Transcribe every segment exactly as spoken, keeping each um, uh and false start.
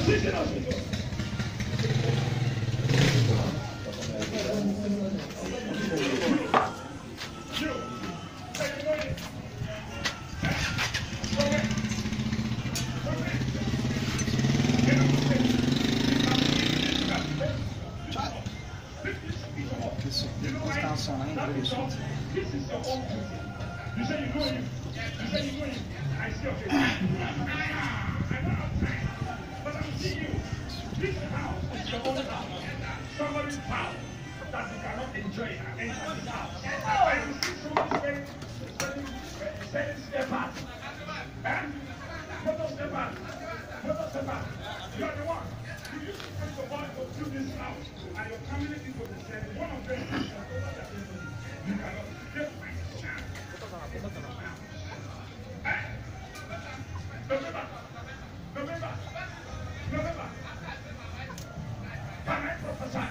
Somebody's power that you cannot enjoy and enjoy this house. Step back. And photo step back. Photo step back. You are the one. You used to put your body to do this house. And your family people will say one of them is you cannot just November. November. November. Can I prophesy?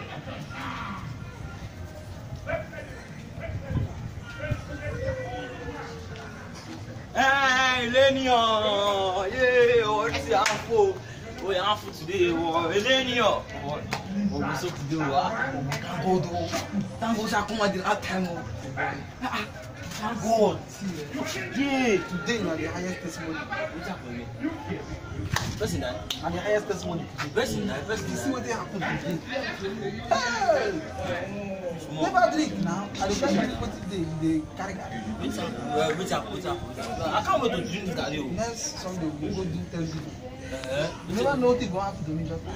Hey, Lenio! Yeah, what's the info? Oh, the info today. Oh, Lenio! Oh, what's up today? Oh, God! Thank God, I come at the right time. Thank God. Yeah, Today, na the highest testimony. what's up for me? Person that? And the highest testimony. Person that? Person You see that? what they happen today. Hey! Never drink now. And the guy drink what they they carry that. What's up? What's up? What's up? I can't wait to drink this guy. Next Sunday we go do Thanksgiving. Uh, You never know what will happen to me just.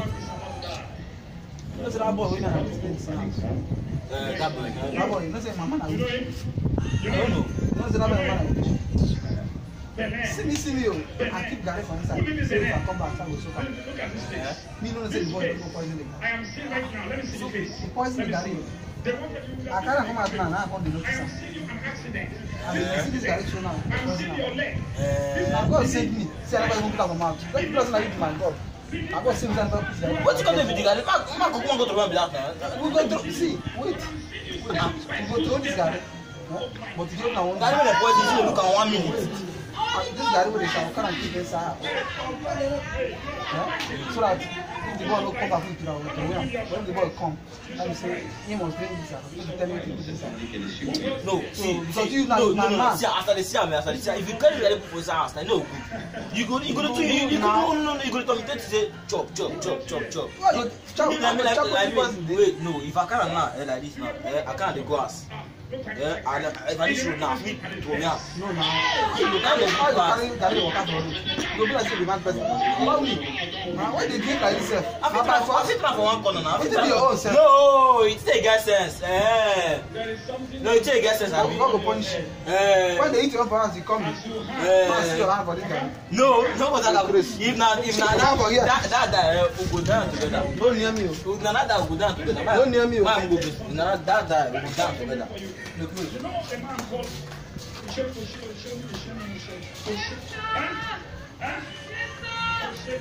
You know say that boy wey na explain say am. that boy. That boy, you know say mama na You know witch. him? I don't know. You know say that boy mama na witch. Benin. See me, see me, oh. I keep Gary for inside. So if I come back, I will soak up. Look at this face. Me no know say the boy don't go poison the I guy. am seeing right now. Let me see the face. He poison the Gary. They want you I carry am come out now, now I come dey I notice am am. seeing you an accident. And you see this Gary show now. I am seeing your leg. Na God save me. See, I never even put am for mouth. Let me person like my God. I go see me and talk to you. What you gonna do with the guy? Man, man, go go to run be that now. We go through. See, wait. We go through this Gary. But you don't know one. Guy when the poison, you look at one minute. This Gary wey dey shower, can I keep inside? Yeah? So that if the boy no come back into that way, when the boy come, let me say he must drink this and he tell me to do this and No, see, because see, you now no, na no, no. man. See, after they see me, after they see, if you carry the people for his house, I know good. You go, you go to, you, you go, no, no, no, you go to me to say chop, chop, chop, chop, chop. Why you chop Me, like, me, like, chop like, the person me, dey? wait, no, if I can't now, eh, like this now, eh, I can't go ass. Yeah, and uh, if I need to now, me to me out. No, na. You go carry the Why you people ass. carry carry water for road? You go be like say the man person. Why we? Na why they drink like this sef? I fit Na by I fit force. try for one corner now. I fit Wetin try be your for- own sef? No, it take get sense. Eh. No, it take get sense. God Abi. God go punish you. Eh. When they eat your own for house, you come. Pass your Eh. hand for this guy. No, no, but that if na if na that for here. that that that we go down together. Don't near me. If na that that we go down together. Don't near me, Man okay? go be na that that we go down together. Look close. You know a man called Michel Michel Michel Michel Michel Michel. Huh? Huh? Michel.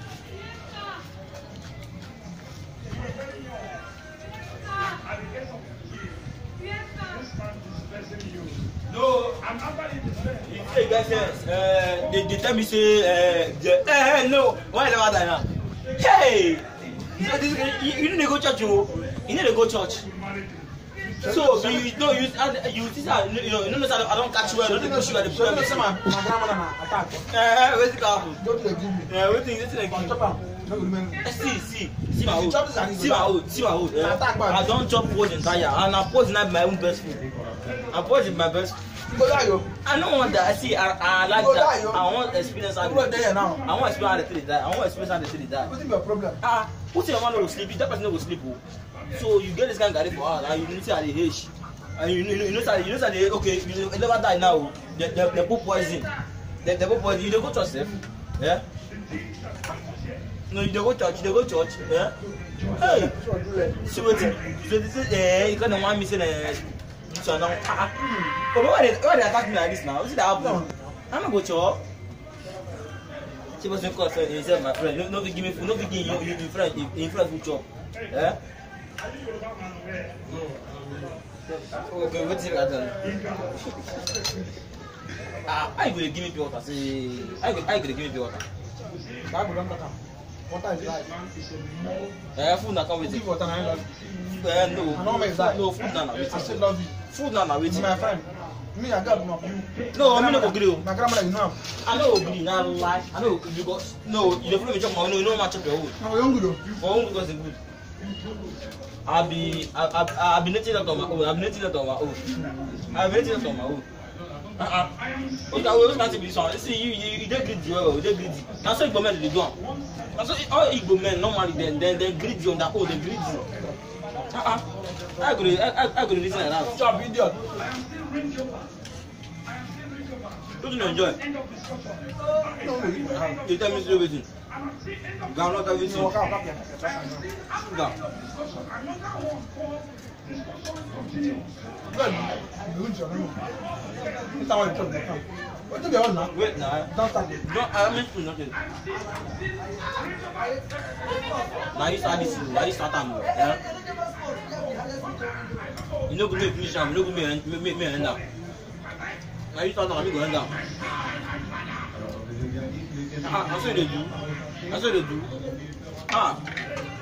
You are very young. At the age of fifty, this man is blessing you. No, And after it is blessed, it take get sense. Eh, they they tell me say eh the- eh no, why never die now? Hey, so this you, you need to go church oh. You need to go church. you married him. So you no you you this are you know you know say I don't catch you well. Don't push you at the So you know problem. say my my grandmother na attack. Eh, wetin go happen? Don't dey give me. Eh, wetin wetin dey Come give? chop am. No go remember. Eh, see see see my You own chop this and you see go my down. own see my own. Eh, Attack man. I don chop pork entire and na pork na be my own best food. And pork is my best. You go die yo. I no want that. See, I, I like You go die, that. yo. I want experience how You go they there now. I want experience how they die. I want experience how they die. Wetin be your problem? Ah, who say your man no go sleep? If that person no go sleep, oh. So you get this kind of garri for house and you know say I dey age. And you know you know say you know say they okay you never die now. Oh. They they they put poison. They they put poison. You dey go church sef? Yeah. No, you dey go church. You dey go church. Yeah. Hey. See wetin? So this is eh you kind of want me say eh. So now ah. But why they why they attack me like this now? Wetin dey happen? I'm not go church. Chiboyz T V call friend. He said my friend. No no fit give me food. No fit give you you you friend you you friend food chop. Yeah. Okay, wetin I tell you? Ah, how you go dey give me pure water? Say, how you go how you go dey give me pure water? Bible don talk am. Water is life. Eh, food na come with it. Give water, I love you. Eh, no. I know me die. No, food na na I with still it. love you. Food na na with You it. my friend. Me, I got no you. No, I mean no go gree o. My grandmother, you know. I no go gree, na lie. I no because no, you dey follow me chop my own, no, you no wan chop your own. No, you're good. For own because it's good. I be I I I be native that on my own. I be native that on my own. I be native that on my own. Uh-uh. Okay, I will not be this one. See, you you you dey greedy well, you dey greedy. Na so Igbo men dey do am. Na so all Igbo men normally then then they greedy on that oh they greedy. Uh-uh. I go I I go reason like that. Chop idiot. Don't you enjoy? No, no, you have. You tell me to do everything. Go not everything. Walk out, walk out. Go. Good. You lose your name. That's how I talk to you. What do you want now? Wait now. Don't start it. No, I mean to nothing. Now you start this. Now you start am. Yeah. You no go make finish am. You no go make make me end am. Now you start am. Me go end am. Ah, I say they do. I say they do. Ah.